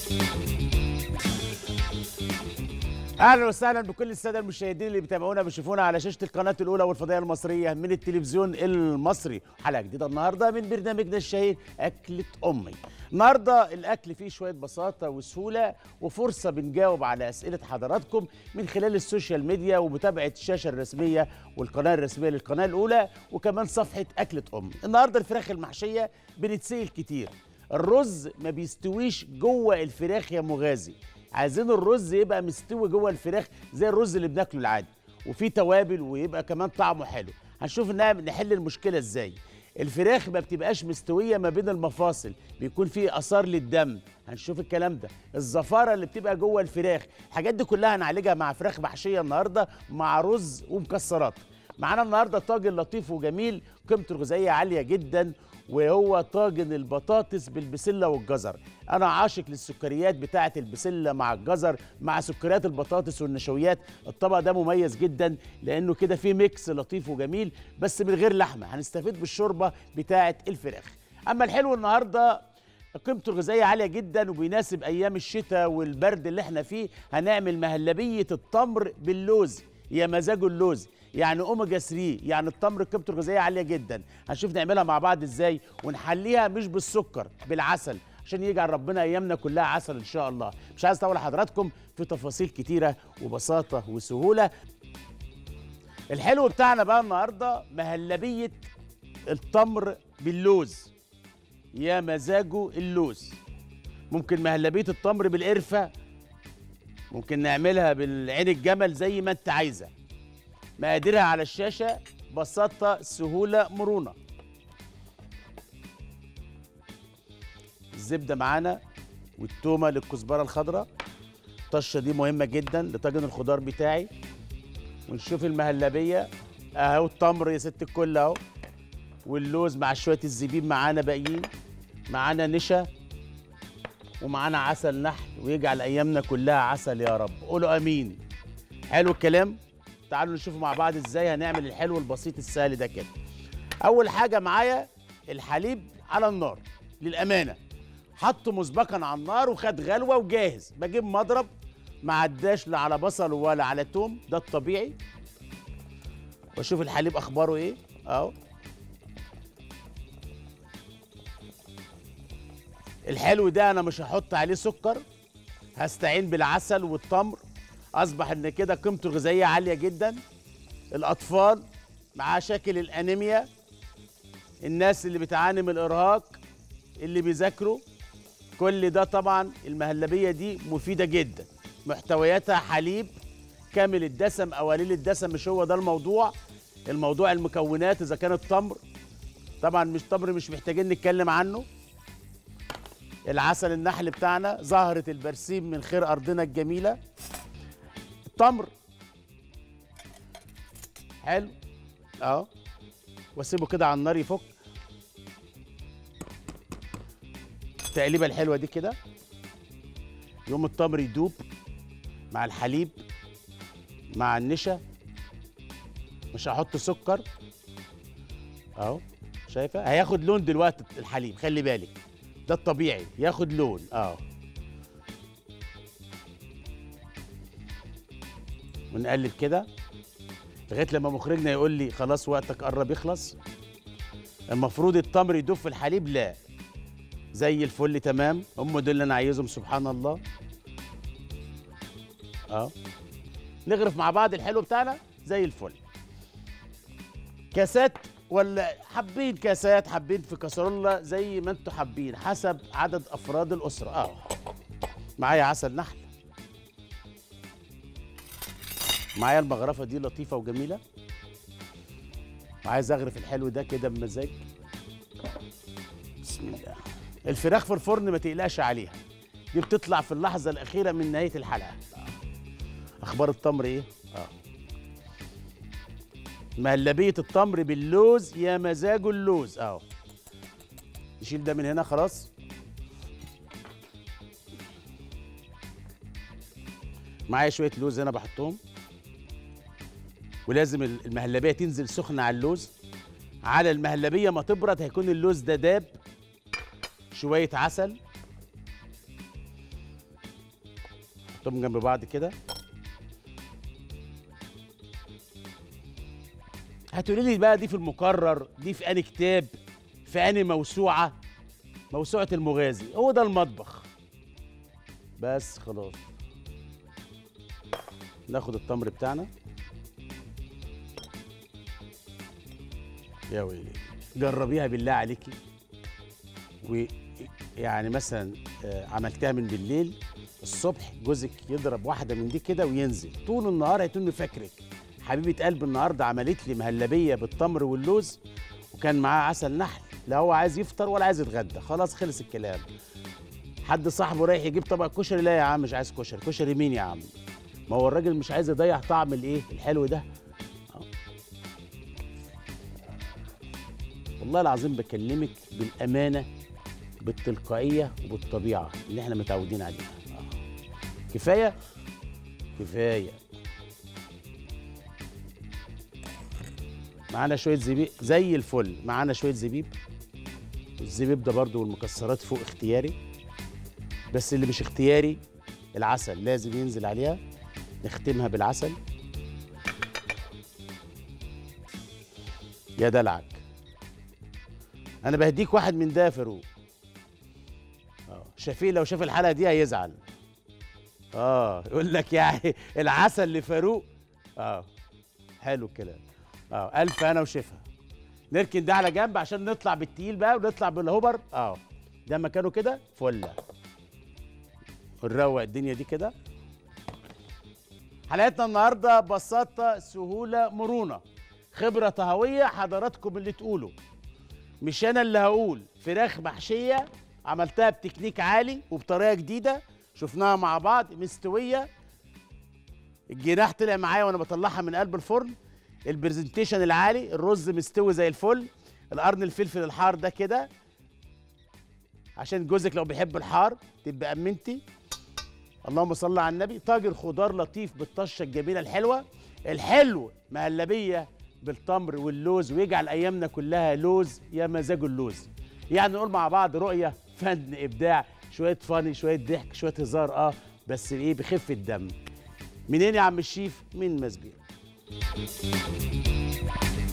اهلا وسهلا بكل الساده المشاهدين اللي بيتابعونا بيشوفونا على شاشه القناه الاولى والفضائيه المصريه من التلفزيون المصري. حلقه جديده النهارده من برنامجنا الشهير اكله امي. النهارده الاكل فيه شويه بساطه وسهوله وفرصه بنجاوب على اسئله حضراتكم من خلال السوشيال ميديا ومتابعه الشاشه الرسميه والقناه الرسميه للقناه الاولى وكمان صفحه اكله امي. النهارده الفراخ المحشيه بنتسال كتير. الرز ما بيستويش جوه الفراخ يا مغازي. عايزين الرز يبقى مستوي جوه الفراخ زي الرز اللي بناكله العادي وفيه توابل ويبقى كمان طعمه حلو. هنشوف نحل المشكله ازاي. الفراخ ما بتبقاش مستويه ما بين المفاصل، بيكون فيه اثار للدم. هنشوف الكلام ده. الزفاره اللي بتبقى جوه الفراخ، الحاجات دي كلها هنعالجها مع فراخ محشيه النهارده مع رز ومكسرات. معانا النهارده طاجن لطيف وجميل قيمته الغذائيه عاليه جدا، وهو طاجن البطاطس بالبسله والجزر. انا عاشق للسكريات بتاعه البسله مع الجزر مع سكريات البطاطس والنشويات. الطبق ده مميز جدا لانه كده فيه ميكس لطيف وجميل بس من غير لحمه، هنستفيد بالشوربه بتاعه الفراخ. اما الحلو النهارده قيمته الغذائيه عاليه جدا وبيناسب ايام الشتاء والبرد اللي احنا فيه. هنعمل مهلبيه التمر باللوز، يا مزاجه اللوز، يعني اوميجا 3، يعني التمر قيمته الغذائيه عاليه جدا. هنشوف نعملها مع بعض ازاي ونحليها مش بالسكر، بالعسل، عشان يجعل ربنا ايامنا كلها عسل ان شاء الله. مش عايز اطول حضراتكم في تفاصيل كتيره وبساطه وسهوله. الحلو بتاعنا بقى النهارده مهلبيه التمر باللوز، يا مزاجه اللوز. ممكن مهلبيه التمر بالقرفه، ممكن نعملها بالعين الجمل زي ما انت عايزه. مقاديرها على الشاشه، بساطه سهوله مرونه. الزبده معانا والتومه للكزبره الخضراء. الطشه دي مهمه جدا لطاجن الخضار بتاعي. ونشوف المهلبيه اهو، التمر يا ست الكل اهو، واللوز مع شويه الزبيب معانا باقيين. معانا نشا ومعانا عسل نحل، ويجعل ايامنا كلها عسل يا رب. قولوا امين. حلو الكلام. تعالوا نشوف مع بعض ازاي هنعمل الحلو البسيط السهل ده كده. اول حاجه معايا الحليب على النار. للامانه حطه مسبقا على النار وخد غلوه وجاهز. بجيب مضرب، ما عداش لا على بصل ولا على توم، ده الطبيعي. واشوف الحليب اخباره ايه اهو. الحلو ده انا مش هحط عليه سكر، هستعين بالعسل والتمر. اصبح ان كده قيمته الغذائيه عاليه جدا. الاطفال مع شكل الانيميا، الناس اللي بتعاني من الارهاق، اللي بيذاكروا، كل ده طبعا المهلبيه دي مفيده جدا. محتوياتها حليب كامل الدسم او قليل الدسم، مش هو ده الموضوع. الموضوع المكونات. اذا كان التمر، طبعا مش تمر مش محتاجين نتكلم عنه. العسل النحل بتاعنا، زهرة البرسيم من خير أرضنا الجميلة. التمر حلو اهو، واسيبه كده على النار يفك. التقليبة الحلوة دي كده، يوم التمر يدوب مع الحليب مع النشا. مش هحط سكر اهو، شايفة هياخد لون دلوقتي الحليب، خلي بالك ده الطبيعي ياخد لون ونقلب كده لغايه لما مخرجنا يقول لي خلاص وقتك قرب يخلص. المفروض التمر يدوب في الحليب، لا، زي الفل تمام. هم دول اللي انا عايزهم، سبحان الله. نغرف مع بعض الحلو بتاعنا زي الفل. كاسات ولا حابين كاسات، حابين في كاسرولة، زي ما انتوا حابين حسب عدد افراد الاسره. معايا عسل نحل، معايا المغرفه دي لطيفه وجميله، وعايز اغرف الحلو ده كده بمزاج. بسم الله. الفراخ في الفرن ما تقلقش عليها، دي بتطلع في اللحظه الاخيره من نهايه الحلقه. اخبار التمر ايه؟ مهلبيه التمر باللوز، يا مزاجه اللوز اهو. نشيل ده من هنا خلاص. معايا شويه لوز هنا بحطهم، ولازم المهلبيه تنزل سخنه على اللوز. على المهلبيه ما تبرد هيكون اللوز ده داب. شويه عسل، نحطهم جنب بعض كده. هتقولي لي بقى دي في المقرر، دي في انهي كتاب، في انهي موسوعه؟ موسوعه المغازي. هو ده المطبخ. بس خلاص. ناخد التمر بتاعنا. يا ويلي، جربيها بالله عليكي. ويعني مثلا عملتها من بالليل، الصبح جوزك يضرب واحده من دي كده وينزل طول النهار هيتم فاكرك. حبيبه قلب النهارده عملت لي مهلبيه بالتمر واللوز وكان معاها عسل نحل. لا هو عايز يفطر ولا عايز يتغدى، خلاص خلص الكلام. حد صاحبه رايح يجيب طبق كشري، لا يا عم مش عايز كشري. كشري مين يا عم؟ ما هو الراجل مش عايز يضيع طعم الايه الحلو ده. والله العظيم بكلمك بالامانه، بالتلقائيه وبالطبيعه اللي احنا متعودين عليها. كفايه كفايه. معانا شويه زبيب زي الفل، معانا شويه زبيب. الزبيب ده برضو والمكسرات فوق اختياري، بس اللي مش اختياري العسل لازم ينزل عليها. نختمها بالعسل. يا دلعك، انا بهديك واحد من ده يا فاروق. شفيق لو شاف الحلقه دي هيزعل. يقول لك يعني العسل لفاروق. حلو الكلام. الف انا وشفا. نركن ده على جنب عشان نطلع بالتقيل بقى ونطلع بالهوبر. ده مكانه كده فله. ونروق الدنيا دي كده. حلقتنا النهارده بساطه سهوله مرونه، خبره طهويه، حضراتكم اللي تقولوا مش انا اللي هقول. فراخ محشيه عملتها بتكنيك عالي وبطريقه جديده شفناها مع بعض، مستويه. الجناح طلع معايا وانا بطلعها من قلب الفرن. البرزنتيشن العالي، الرز مستوي زي الفل. القرن الفلفل الحار ده كده عشان جوزك لو بيحب الحار تبقى امنتي. اللهم صل على النبي. طاجن خضار لطيف بالطشه الجميله الحلوه. الحلو مهلبيه بالتمر واللوز، ويجعل ايامنا كلها لوز يا مزاج اللوز. يعني نقول مع بعض رؤيه، فن، ابداع، شويه فاني، شويه ضحك، شويه هزار، بس ايه بخفه دم. منين يا عم الشيف؟ من مسبيق.